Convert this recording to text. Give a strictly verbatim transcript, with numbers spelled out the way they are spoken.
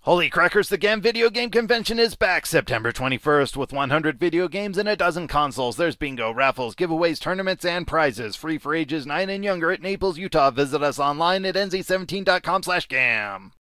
Holy crackers, the G A M Video Game Convention is back September twenty-first with one hundred video games and a dozen consoles. There's bingo, raffles, giveaways, tournaments, and prizes. Free for ages nine and younger at Naples, Utah. Visit us online at N Z seventeen dot com slash G A M.